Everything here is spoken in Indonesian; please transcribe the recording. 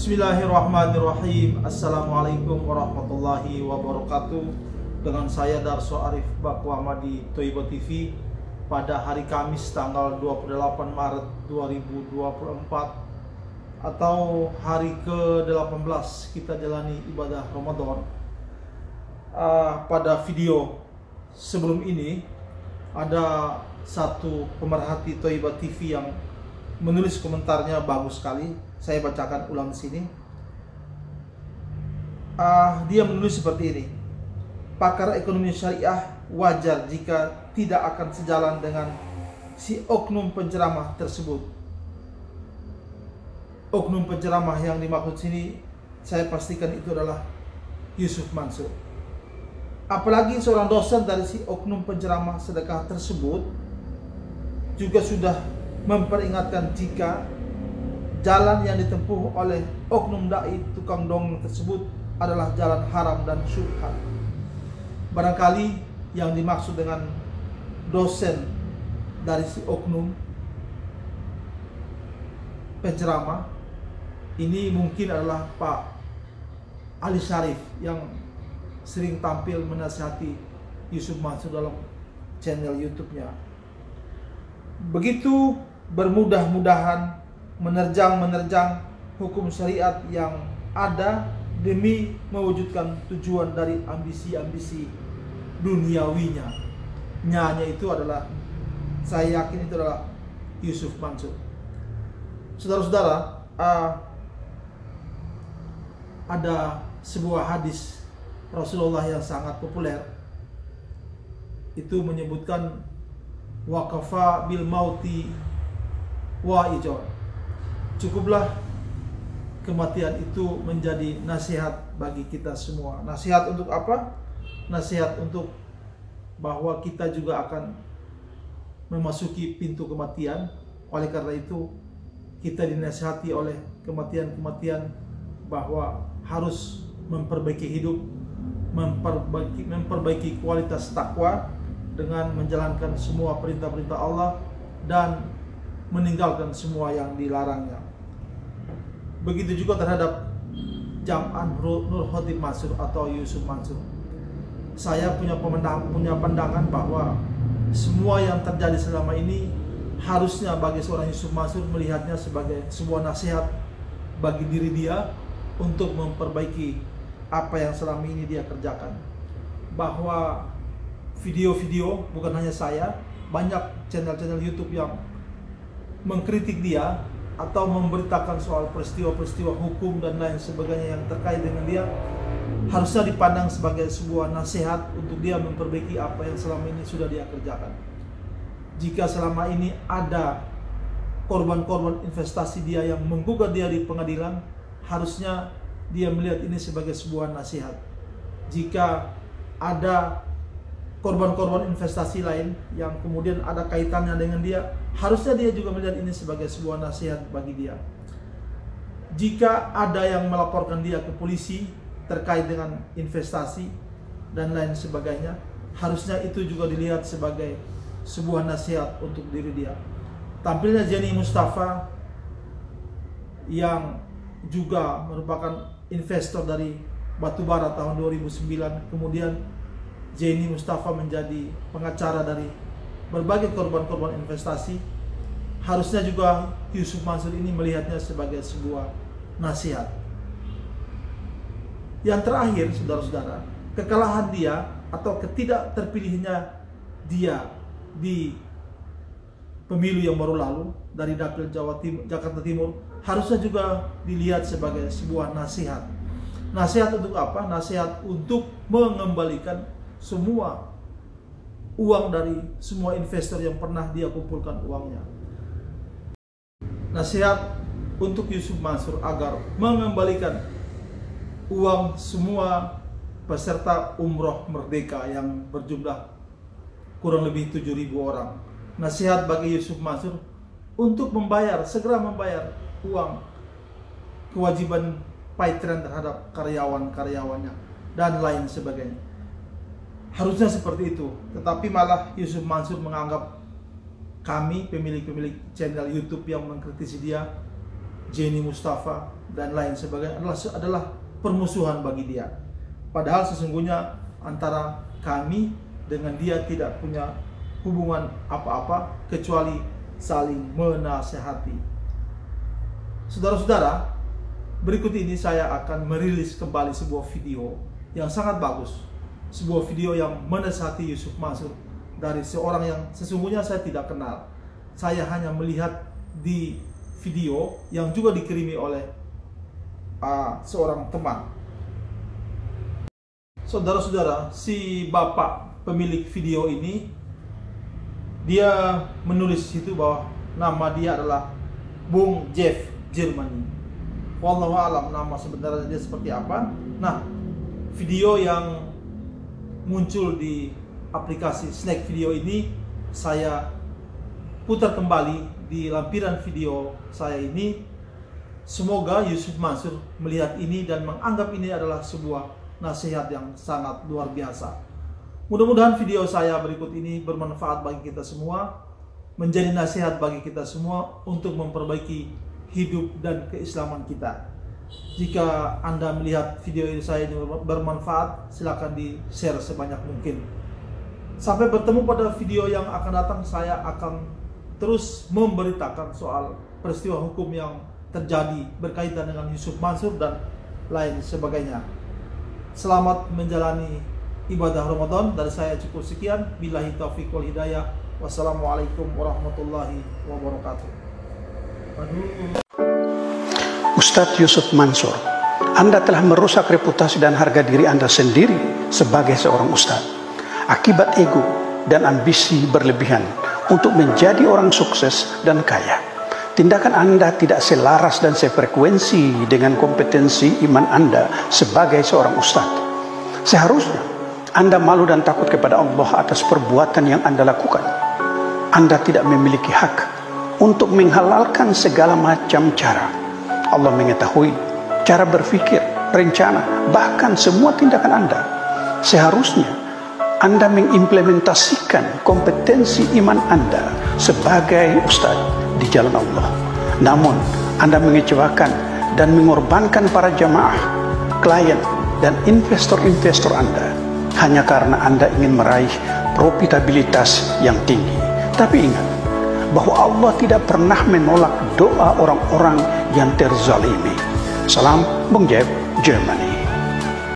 Bismillahirrahmanirrahim. Assalamualaikum warahmatullahi wabarakatuh. Dengan saya Darso Arif Bakwama di Thoibah TV pada hari Kamis tanggal 28 Maret 2024 atau hari ke-18 kita jalani ibadah Ramadan. Pada video sebelum ini ada satu pemerhati Thoibah TV yang menulis komentarnya bagus sekali. Saya bacakan ulang di sini. Dia menulis seperti ini. Pakar ekonomi syariah wajar jika tidak akan sejalan dengan si oknum penceramah tersebut. Oknum penceramah yang dimaksud sini saya pastikan itu adalah Yusuf Mansur. Apalagi seorang dosen dari si oknum penceramah sedekah tersebut juga sudah memperingatkan jika jalan yang ditempuh oleh oknum dai tukang dongeng tersebut adalah jalan haram dan syubhat. Barangkali yang dimaksud dengan dosen dari si oknum penceramah ini mungkin adalah Pak Ali Syarif yang sering tampil menasihati Yusuf Mansur dalam channel YouTube-nya. Begitu bermudah-mudahan menerjang hukum syariat yang ada demi mewujudkan tujuan dari ambisi-ambisi duniawinya. Nyanya itu adalah, saya yakin itu adalah Yusuf Mansur. Saudara-saudara, ada sebuah hadis Rasulullah yang sangat populer. Itu menyebutkan waqafa bil mauti wa'ijor. Cukuplah kematian itu menjadi nasihat bagi kita semua. Nasihat untuk apa? Nasihat untuk bahwa kita juga akan memasuki pintu kematian. Oleh karena itu kita dinasihati oleh kematian-kematian bahwa harus memperbaiki hidup, memperbaiki kualitas takwa dengan menjalankan semua perintah-perintah Allah dan meninggalkan semua yang dilarangnya. Begitu juga terhadap Jam'an Nur Khotib Mansur atau Yusuf Mansur. Saya punya pandangan bahwa semua yang terjadi selama ini harusnya bagi seorang Yusuf Mansur melihatnya sebagai sebuah nasihat bagi diri dia untuk memperbaiki apa yang selama ini dia kerjakan. Bahwa video-video, bukan hanya saya, banyak channel-channel YouTube yang mengkritik dia atau memberitakan soal peristiwa-peristiwa hukum dan lain sebagainya yang terkait dengan dia, harusnya dipandang sebagai sebuah nasihat untuk dia memperbaiki apa yang selama ini sudah dia kerjakan. Jika selama ini ada korban-korban investasi dia yang menggugat dia di pengadilan, harusnya dia melihat ini sebagai sebuah nasihat. Jika ada korban-korban investasi lain yang kemudian ada kaitannya dengan dia, harusnya dia juga melihat ini sebagai sebuah nasihat bagi dia. Jika ada yang melaporkan dia ke polisi terkait dengan investasi dan lain sebagainya, harusnya itu juga dilihat sebagai sebuah nasihat untuk diri dia. Tampilnya Jenny Mustafa yang juga merupakan investor dari batubara tahun 2009, kemudian Jenny Mustafa menjadi pengacara dari berbagai korban-korban investasi. Harusnya juga Yusuf Mansur ini melihatnya sebagai sebuah nasihat. Yang terakhir, saudara-saudara, kekalahan dia atau ketidakterpilihnya dia di pemilu yang baru lalu dari Dapil Jakarta Timur harusnya juga dilihat sebagai sebuah nasihat. Nasihat untuk apa? Nasihat untuk mengembalikan semua uang dari semua investor yang pernah dia kumpulkan uangnya. Nasihat untuk Yusuf Mansur agar mengembalikan uang semua peserta umroh merdeka yang berjumlah kurang lebih 7.000 orang. Nasihat bagi Yusuf Mansur untuk segera membayar uang kewajiban paytren terhadap karyawan-karyawannya dan lain sebagainya. Harusnya seperti itu, tetapi malah Yusuf Mansur menganggap kami pemilik-pemilik channel YouTube yang mengkritisi dia Jenny Mustafa, dan lain sebagainya adalah permusuhan bagi dia. Padahal sesungguhnya antara kami dengan dia tidak punya hubungan apa-apa kecuali saling menasehati. Saudara-saudara, berikut ini saya akan merilis kembali sebuah video yang sangat bagus. Sebuah video yang menasihati Yusuf Mansur dari seorang yang sesungguhnya saya tidak kenal. Saya hanya melihat di video yang juga dikirimi oleh seorang teman. Saudara-saudara, si bapak pemilik video ini, dia menulis situ bahwa nama dia adalah Bung Jeff Germany. Wallahu alam nama sebenarnya dia seperti apa. Nah, video yang muncul di aplikasi Snack Video ini saya putar kembali di lampiran video saya ini. Semoga Yusuf Mansur melihat ini dan menganggap ini adalah sebuah nasihat yang sangat luar biasa. Mudah-mudahan video saya berikut ini bermanfaat bagi kita semua, menjadi nasihat bagi kita semua untuk memperbaiki hidup dan keislaman kita. Jika Anda melihat video ini saya ini bermanfaat, silakan di-share sebanyak mungkin. Sampai bertemu pada video yang akan datang, saya akan terus memberitakan soal peristiwa hukum yang terjadi berkaitan dengan Yusuf Mansur dan lain sebagainya. Selamat menjalani ibadah Ramadan. Dari saya cukup sekian. Billahi taufiq wal hidayah. Wassalamualaikum warahmatullahi wabarakatuh. Ustadz Yusuf Mansur, Anda telah merusak reputasi dan harga diri Anda sendiri sebagai seorang ustadz akibat ego dan ambisi berlebihan untuk menjadi orang sukses dan kaya. Tindakan Anda tidak selaras dan sefrekuensi dengan kompetensi iman Anda sebagai seorang ustadz. Seharusnya Anda malu dan takut kepada Allah atas perbuatan yang Anda lakukan. Anda tidak memiliki hak untuk menghalalkan segala macam cara. Allah mengetahui cara berpikir, rencana, bahkan semua tindakan Anda. Seharusnya Anda mengimplementasikan kompetensi iman Anda sebagai ustadz di jalan Allah. Namun Anda mengecewakan dan mengorbankan para jamaah, klien, dan investor-investor Anda hanya karena Anda ingin meraih profitabilitas yang tinggi. Tapi ingat bahwa Allah tidak pernah menolak doa orang-orang yang terzalimi. Salam Bung Jeff, Germany.